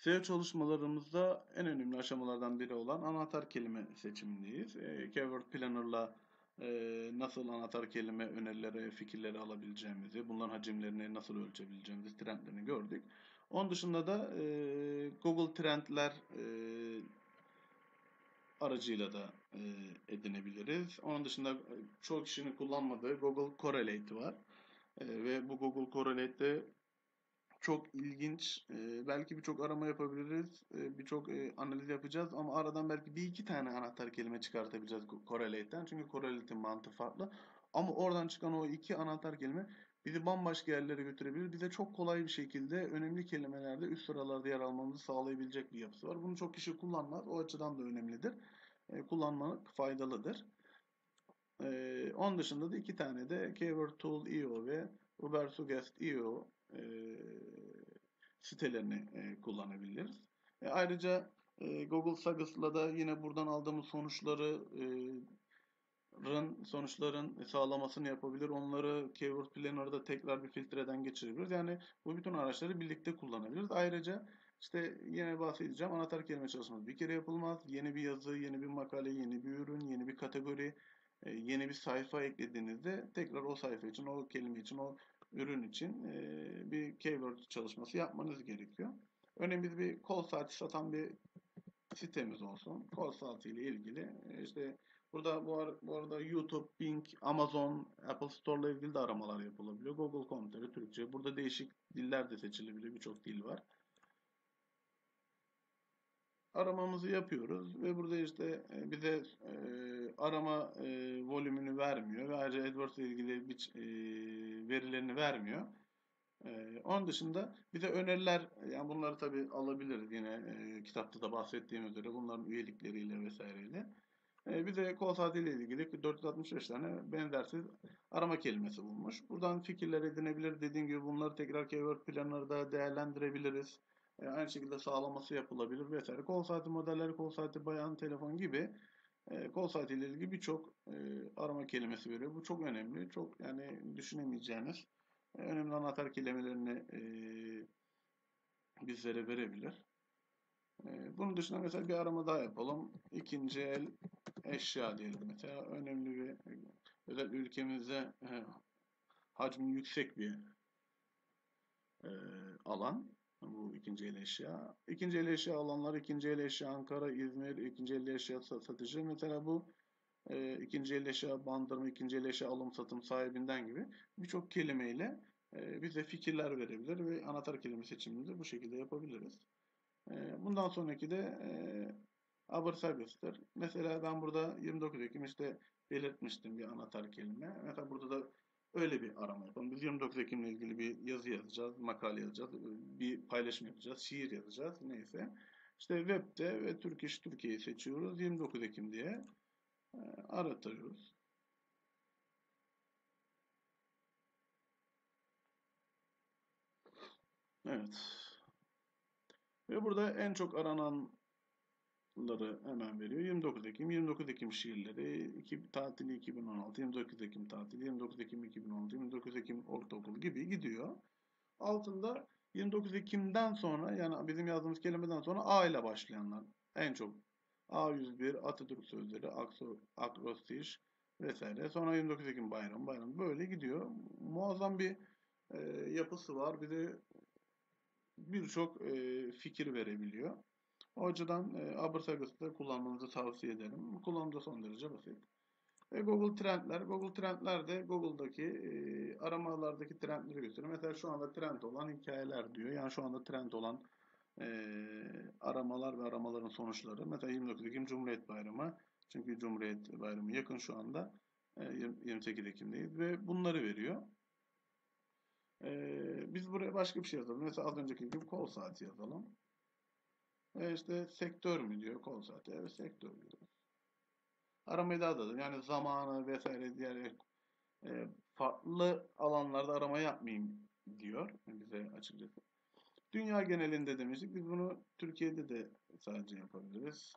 SEO çalışmalarımızda en önemli aşamalardan biri olan anahtar kelime seçimindeyiz. Keyword Planner'la nasıl anahtar kelime önerileri, fikirleri alabileceğimizi, bunların hacimlerini nasıl ölçebileceğimizi, trendlerini gördük. Onun dışında da Google Trendler aracıyla da edinebiliriz. Onun dışında çoğu kişinin kullanmadığı Google Correlate var. Ve bu Google Correlate'de çok ilginç. Belki birçok arama yapabiliriz. Birçok analiz yapacağız ama aradan belki bir iki tane anahtar kelime çıkartabileceğiz Correlate'den. Çünkü Correlate'in mantığı farklı. Ama oradan çıkan o iki anahtar kelime bizi bambaşka yerlere götürebilir. Bize çok kolay bir şekilde önemli kelimelerde üst sıralarda yer almamızı sağlayabilecek bir yapısı var. Bunu çok kişi kullanmaz. O açıdan da önemlidir. Kullanmak faydalıdır. Onun dışında da iki tane de Keyword Tool IO ve Ubersuggest IO sitelerini kullanabiliriz. Ayrıca Google Saggers'la da yine buradan aldığımız sonuçların sağlamasını yapabilir. Onları Keyword Planner'da tekrar bir filtreden geçirebiliriz. Yani bu bütün araçları birlikte kullanabiliriz. Ayrıca işte yine bahsedeceğim. Anahtar kelime çalışması bir kere yapılmaz. Yeni bir yazı, yeni bir makale, yeni bir ürün, yeni bir kategori, yeni bir sayfa eklediğinizde tekrar o sayfa için, o kelime için, o ürün için bir keyword çalışması yapmanız gerekiyor. Örneğin biz bir kol saati satan bir sitemiz olsun. Kol saati ile ilgili işte burada bu arada YouTube, Bing, Amazon, Apple Store ile ilgili de aramalar yapılabiliyor. Google Komentleri Türkçe. Burada değişik diller de seçilebiliyor. Birçok dil var. Aramamızı yapıyoruz ve burada işte bize arama volümünü vermiyor ve ayrıca AdWords ile ilgili verilerini vermiyor. Onun dışında bize öneriler, yani bunları tabii alabiliriz yine kitapta da bahsettiğim üzere bunların üyelikleriyle vesaireyle. Bize kol saatiyle ilgili 465 tane benzersiz arama kelimesi bulmuş. Buradan fikirler edinebilir. Dediğim gibi bunları tekrar Keyword Planner'da değerlendirebiliriz. Aynı şekilde sağlaması yapılabilir vesaire. Kol saati modelleri, kol saati bayan telefon gibi kol saatiyle ilgili birçok arama kelimesi veriyor. Bu çok önemli. Çok yani düşünemeyeceğiniz önemli anahtar kelimelerini bizlere verebilir. Bunun dışında mesela bir arama daha yapalım. İkinci el eşya diyelim mesela. Önemli bir özel ülkemizde hacmi yüksek bir e, alan. Bu ikinci el eşya. İkinci el eşya alanlar, ikinci el eşya Ankara, İzmir, ikinci el eşya satıcı. Mesela bu ikinci el eşya bandırma, ikinci el eşya alım satım sahibinden gibi birçok kelimeyle bize fikirler verebilir ve anahtar kelime seçimimizi bu şekilde yapabiliriz. Bundan sonraki de Abersagios'tur. Mesela ben burada 29 Ekim işte belirtmiştim bir anahtar kelime. Mesela burada da öyle bir arama yapalım. Biz 29 Ekim'le ilgili bir yazı yazacağız, makale yazacağız, bir paylaşım yapacağız, şiir yazacağız, neyse. İşte web'de ve Türk İş Türkiye'yi seçiyoruz. 29 Ekim diye aratıyoruz. Evet. Ve burada en çok arananları hemen veriyor. 29 Ekim, 29 Ekim şiirleri, tatili 2016, 29 Ekim tatili, 29 Ekim 2016, 29 Ekim ortaokul gibi gidiyor. Altında 29 Ekim'den sonra yani bizim yazdığımız kelimeden sonra A ile başlayanlar en çok. A101, Atatürk sözleri, akrostiş vesaire. Sonra 29 Ekim bayram böyle gidiyor. Muazzam bir e, yapısı var. Bir de birçok fikir verebiliyor. O açıdan Abersagios'u da kullanmanızı tavsiye ederim. Kullanımı da son derece basit. Ve Google Trendler. Google Trendler de Google'daki aramalardaki trendleri gösteriyor. Mesela şu anda trend olan hikayeler diyor. Yani şu anda trend olan e, aramalar ve aramaların sonuçları. Mesela 29 Ekim Cumhuriyet Bayramı. Çünkü Cumhuriyet Bayramı yakın şu anda. 28 Ekim'deyiz ve bunları veriyor. Biz buraya başka bir şey yazalım. Mesela az önceki gibi kol saati yazalım. İşte sektör mü diyor kol saati. Evet sektör diyor. Aramayı daha da yani zamanı vesaire diğer farklı alanlarda arama yapmayayım diyor bize açıkçası. Dünya genelinde demiştik. Biz bunu Türkiye'de de sadece yapabiliriz.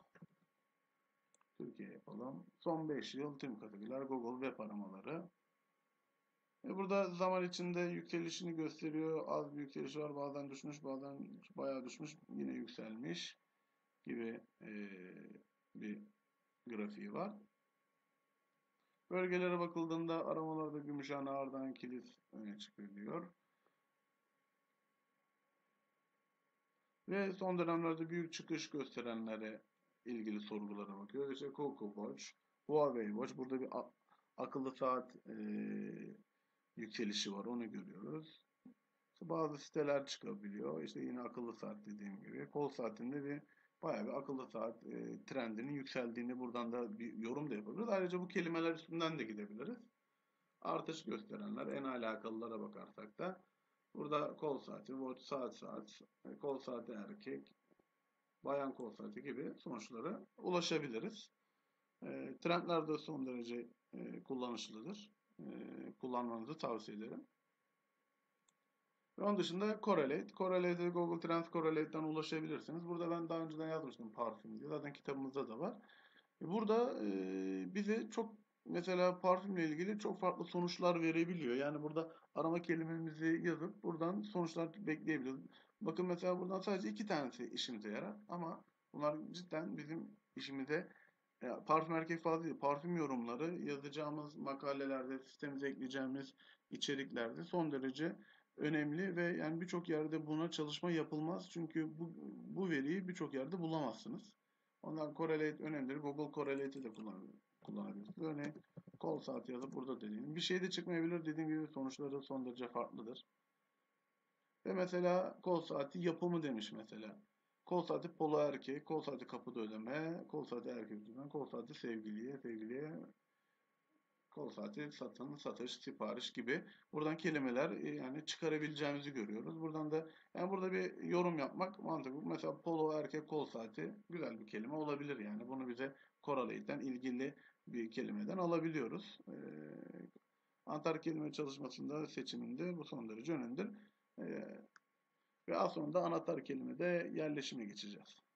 Türkiye yapalım. Son 5 yıl tüm kategoriler Google web aramaları. Burada zaman içinde yükselişini gösteriyor. Az bir yükseliş var. Bazen düşmüş, bazen bayağı düşmüş. Yine yükselmiş gibi bir grafiği var. Bölgelere bakıldığında aramalarda Gümüşhane, Ardahan, Kilis öne çıkıyor. Ve son dönemlerde büyük çıkış gösterenlere ilgili sorgulara bakıyoruz. İşte Coco Watch, Huawei Watch. Burada bir akıllı saat yükselişi var. Onu görüyoruz. İşte bazı siteler çıkabiliyor. İşte yine akıllı saat dediğim gibi. Kol saatinde bayağı bir akıllı saat trendinin yükseldiğini buradan da bir yorum da yapabiliriz. Ayrıca bu kelimeler üstünden de gidebiliriz. Artış gösterenler, en alakalılara bakarsak da burada kol saati, watch saat, kol saati erkek, bayan kol saati gibi sonuçlara ulaşabiliriz. Trendler de son derece kullanışlıdır. Kullanmanızı tavsiye ederim. Ve onun dışında Correlate. Correlate'e Google Trends Correlate'den ulaşabilirsiniz. Burada ben daha önceden yazmıştım parfüm diye. Zaten kitabımızda da var. Burada bize çok mesela parfümle ilgili çok farklı sonuçlar verebiliyor. Yani burada arama kelimemizi yazıp buradan sonuçlar bekleyebiliyoruz. Bakın mesela buradan sadece 2 tanesi işimize yarar ama bunlar cidden bizim işimize parfüm erkek fazla değil. Parfüm yorumları yazacağımız makalelerde, sistemimize ekleyeceğimiz içeriklerde son derece önemli ve yani birçok yerde buna çalışma yapılmaz. Çünkü bu veriyi birçok yerde bulamazsınız. Ondan Correlate önemlidir. Google Correlate'i de kullanabilirsiniz. Örneğin kol saati yazıp burada dediğim. Bir şey de çıkmayabilir. Dediğim gibi sonuçları son derece farklıdır. Ve mesela kol saati yapımı demiş mesela. Kol saati polo erkek, kol saati kapıda ödeme, kol saati erkek ödeme, kol saati sevgiliye, kol saati satın, satış, sipariş gibi buradan kelimeler yani çıkarabileceğimizi görüyoruz. Buradan da yani burada bir yorum yapmak mantıklı. Mesela polo erkek kol saati güzel bir kelime olabilir yani. Bunu bize correlate'den ilgili bir kelimeden alabiliyoruz. Anahtar kelime çalışmasında seçiminde bu son derece önemlidir. Ve az sonra da anahtar kelimede yerleşime geçeceğiz.